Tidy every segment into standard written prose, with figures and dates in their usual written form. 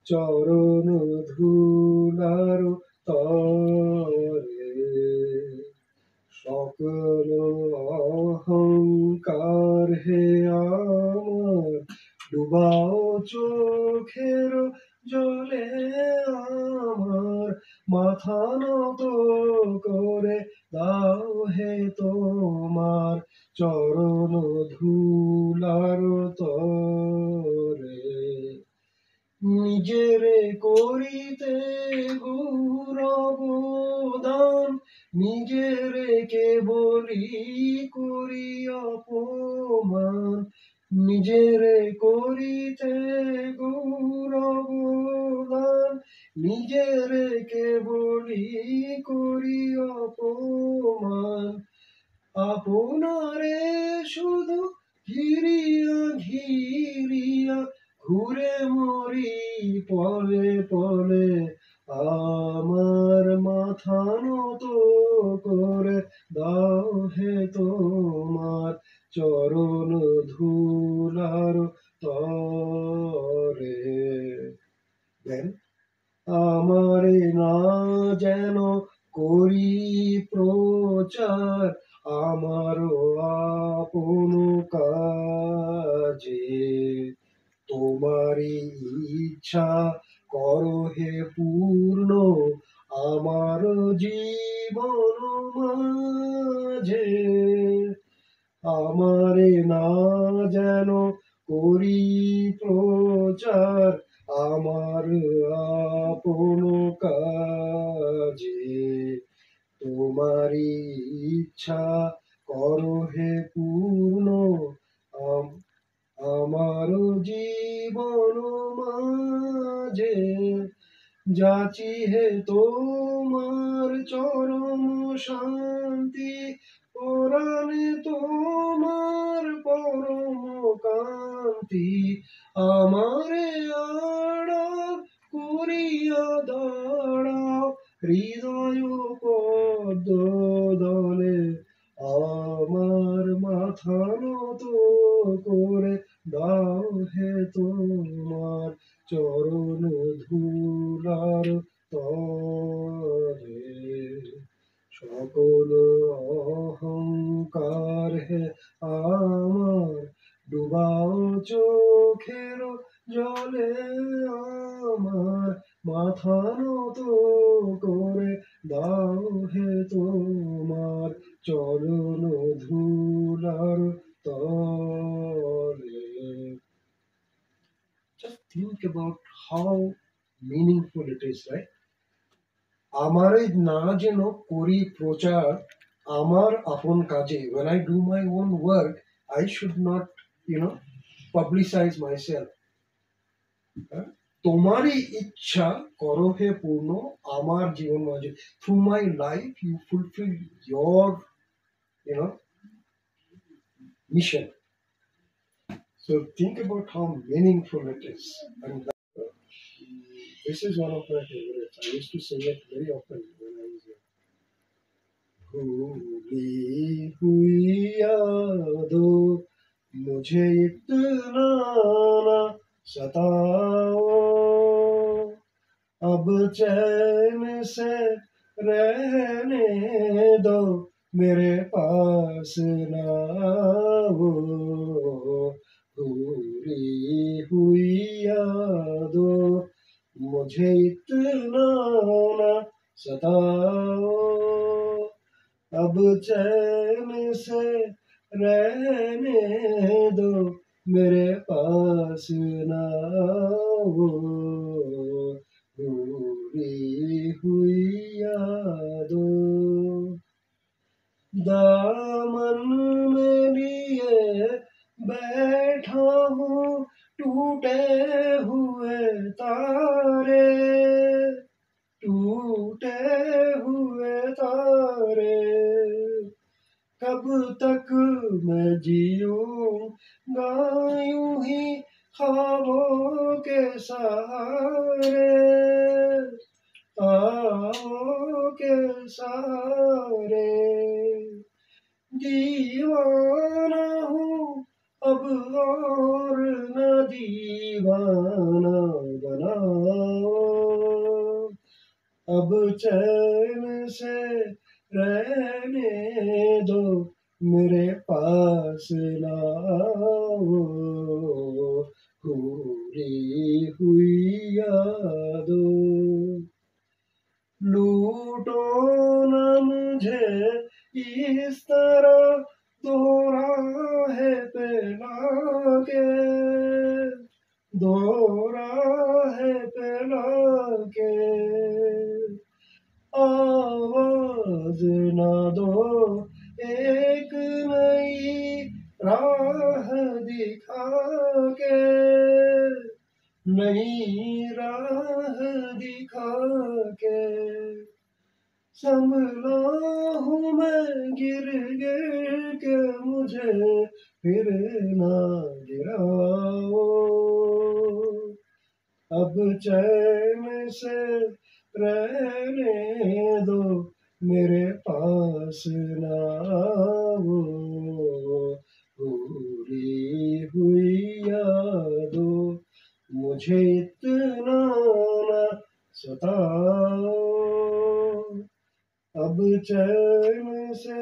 চরণ ধুলার তরে সকল অহংকার হে আমার ডুবাও চোখের জলে আমার মাথা নত করে দাও হে তোমার চরণ ধুলার তরে নিজেরে করিতে গৌরব দান নিজেরে কেবলি করি অপমান নিজেরে করিতে গৌরব দান নিজেরে কেবলি করি অপমান আপনারে শুধু ঘিরিয়া ঘিরিয়া ঘুরে মরি পলে পলে আমার মাথা নত করে দাও হে তোমার চরণ ধুলার তরে। দেন আমারে না যেন করি প্রচার আমারও আপন কাজে তোমারই ইচ্ছা করো হে পূর্ণ আমার জীবন মাঝে আমারে না যেন করি প্রচার আমার আপন কাজে তোমারই ইচ্ছা করো হে পূর্ণ আমার জীবন মাঝে যাচি হে তোমার চরম শান্তি পরাণে তোমার পরম কান্তি আমারে আড়াল করিয়া দাঁড়াও হৃদয় পদ্ম দলে আমার মাথা নত করে দাও হে তোমার চরণ ধুলার তরে সকল অহংকার হে আমার ডুবাও চোখের জলে আমার মাথা নত করে দাও হে তোমার চরণ ধুলার তরে। Just think about how meaningful it is, right? আমারে না যেন করি প্রচার আমার আপন কাজে when I do my own work I should not publicize myself. তোমারই ইচ্ছা করো হে পূর্ণ আমার জীবন মাঝে through my life you fulfill your mission. So think about how meaningful it is. And this is one of my favorites. I used to sing it very often when I was young. भूली हुई यादों मुझे इतना ना सताओ अब चैन से रहने दो मेरे पास ना वो भूली हुई यादों मुझे इतना ना सताओ अब चैन से रहने दो मेरे पास ना वो भूली हुई यादों दामन में लिए बैठा हूँ टूटे हुए तारे टूटे हुए तारे कब तक मैं जीऊंगा यूं ही ख्वाबों के सहारे ख्वाबों के सहारे दीवाना हूँ अब और न दीवाना बना अब चैन से रहने दो, मेरे पास ना आओ, भूली हुई यादों। लूटो न मुझे इस तरह दोराहे पे लाके, दोराहे पे लाके। आवाज न दो एक नई राह दिखा के, नई राह दिखा के। संभला हूँ मैं गिर गिर के, मुझे फिर ना गिराओ। अब चैन से रहने दो, मेरे पास ना आओ, भूली हुई यादों। मुझे इतना ना सताओ, अब चैन से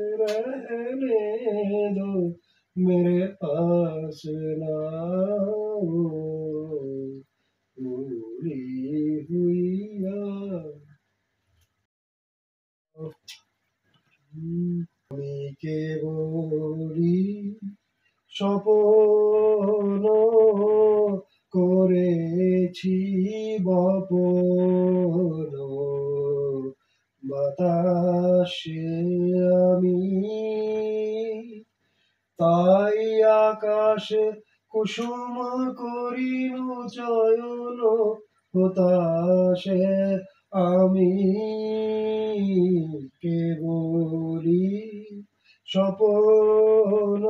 रहने दो, मेरे पास ना आओ, भूली हुई यादों। আমি কেবলি স্বপ্ন করেছি বপন, বাতাসে আমি তাই আকাশ কুসুম করিনু চয়ন, হতাশে আমি কেবলি স্বপ্ন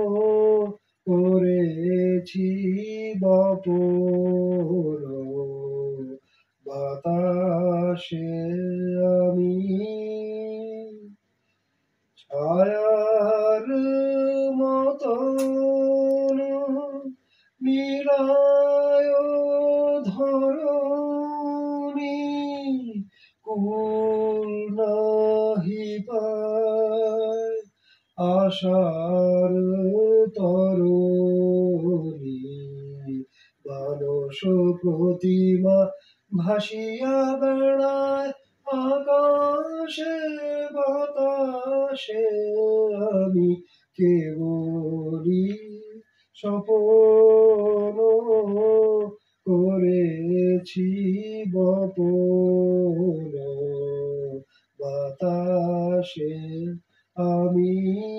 করেছি বপন, বাতাসে আমি ছায়ার মতন মিলায় ধরণী, কুল নাহি পায় আশার তরণী। মানস প্রতিমা ভাসিয়া বেড়ায় আকাশে বাতাসে, আমি কেবলি স্বপ্ন করেছি বপন, বাতাসে আমি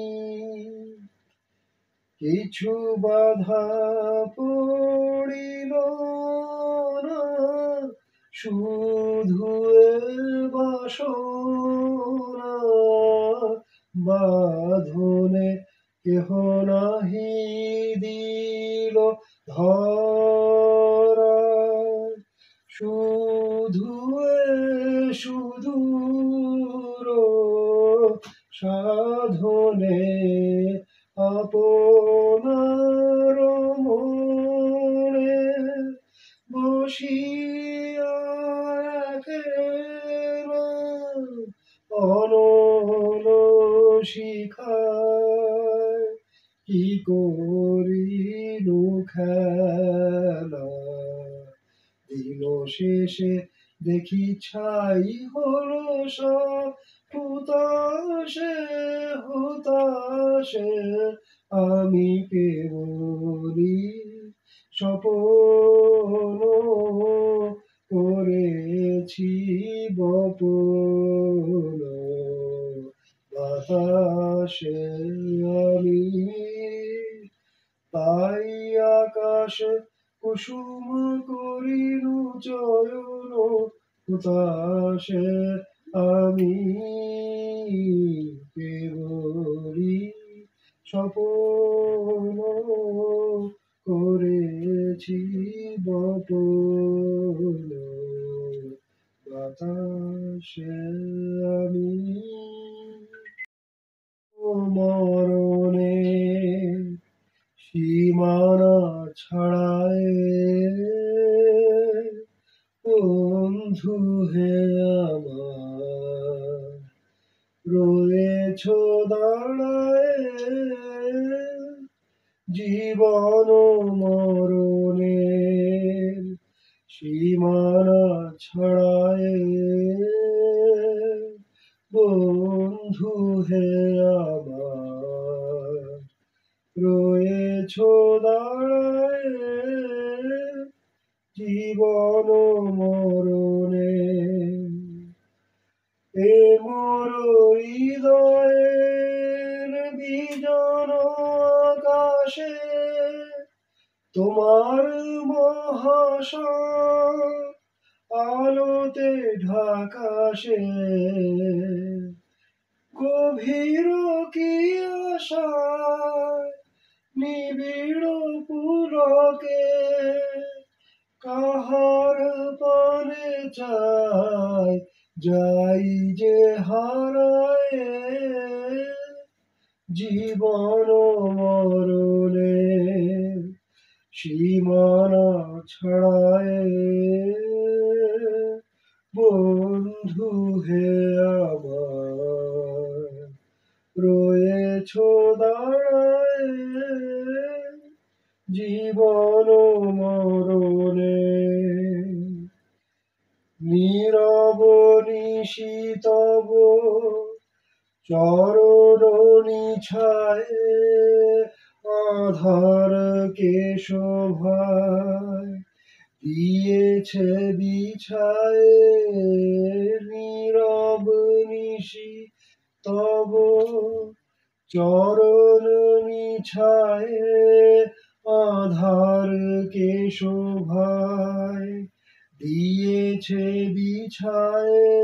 কিছু বাধা পড়িল না, শুধু এ বাসনা বাঁধনে কেহ নাহি দিল ধরা। শুধু এ সুদূর সাধনে আপনার মনে বসিয়া একলা অনল শিখায় কি করিলু খেলা। দিন শেষে দেখি ছাই হলো সব, হুতাশে হুতাশে আমি কেবলি স্বপ্ন করেছি বপন, বাতাসে আমি তাই আকাশ কুসুম করিনু চয়ন, হুতাশে আমি কেবলি স্বপ্ন করেছি বপন, বাতাসে আমি। মরণে সীমানা ছাড়ায় কোন বন্ধু হে আমার, রয়েছ দাঁড়ায়ে জীবন মরণের সীমানা ছাড়ায়ে, বন্ধু হে আমার, রয়েছ দাঁড়ায়ে জীবন মরণে। এ মোর হৃদয়ের বিজন আকাশে তোমার মহাশয় আলোতে ঢাকাশে, গভীর কি আশায় নিবিড় পুলকে কাহার পানে চাই যাই যে হারায়ে জীবন মরণে সীমানা ছাড়ায়ে, বন্ধু হে আমার, রয়েছ দাঁড়ায়ে জীবন মরণে। নীরব নিশি তব চরণ নিছায়ে আধার কে শোভায় দিয়েছে বিছায়ে, নীরব নিশি তব চরণ নিছায়ে আধার কে শোভায় দিয়েছে বিছায়ে।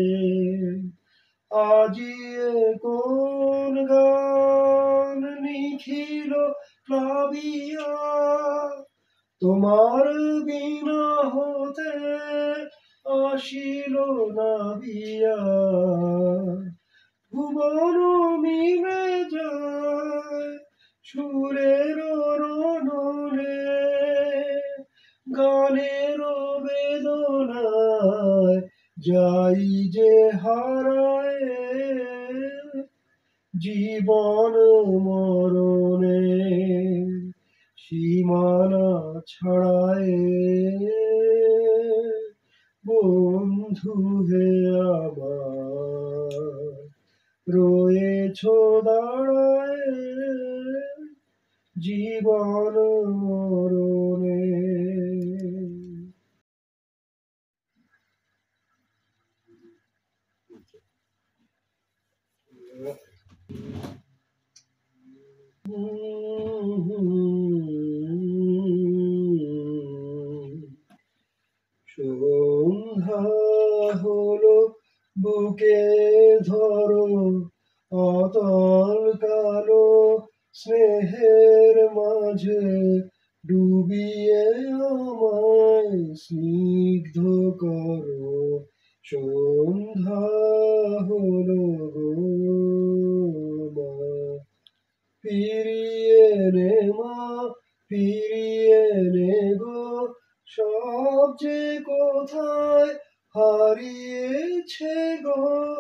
আজি কোন গান নিখিল প্লাবিয়া তোমার বিনা হতে আসিল নাবিয়া, ভুবন মিলে যায় সুরের রণনে গানের বেদনায় যাই যে হারায়ে জীবন মরণে সীমানা ছাড়ায়ে, বন্ধু হে আমার, রয়েছ দাঁড়ায়ে জীবন মরণে। সন্ধ্যা হলো বুকে ধরো অতল কালো স্নেহের মাঝে ডুবিয়ে আমায় স্নিগ্ধ করো, সন্ধ্যা হলো গো মা, ফিরিয়ে নে মা, ফিরিয়ে নে গো সব যে কোথায় হারিয়েছে গো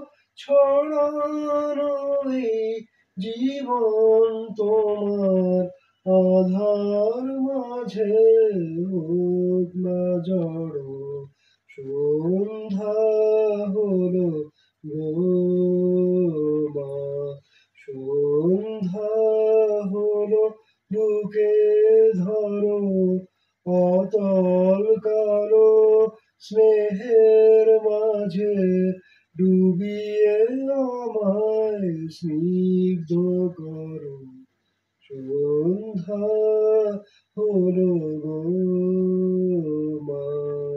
ছড়ানো এই জীবন তোমার আধার মাঝে হোক না জড়ো, সন্ধ্যা হলো গো মা, সন্ধ্যা হলো বুকে ধরো অতল কালো স্নেহের মাঝে ডুবিয়ে আমায় স্নিগ্ধ করো, সন্ধ্যা হলো গো মা।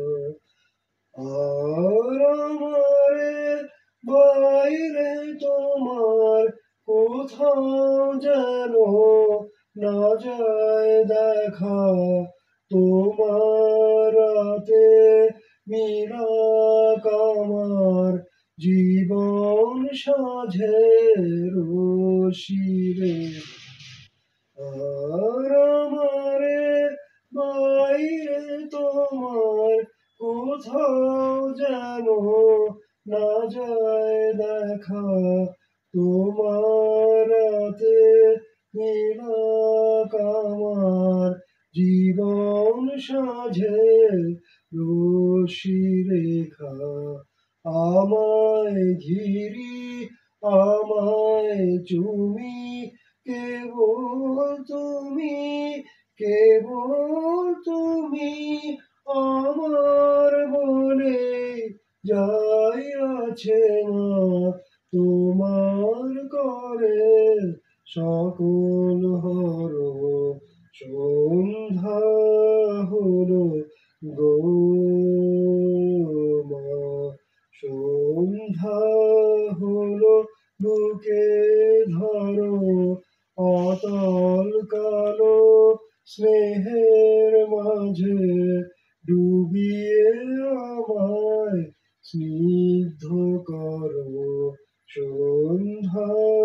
আর আমারে বাইরে তোমার কোথাও যেন না যায় দেখা, তোমার রাতে মিলাক আমার জীবন সাঁঝের শিরে, আর আমারে বাইরে তোমার কোথাও যেন না যায় দেখা, তোমার রাতে নীলাক আমার জীবন সাজে রশি রেখা। আমায় ঘিরি, আমায় চুমি, কেবল তুমি, কেবল তুমি আমার বলে যাই আছে মা, তোমার করে সকল হর। সন্ধ্যা হলো গো মা, সন্ধ্যা হলো, বুকে ধরো অতল কালো স্নেহের মাঝে, ডুবিয়ে আমায় স্নিগ্ধ করো। সন্ধ্যা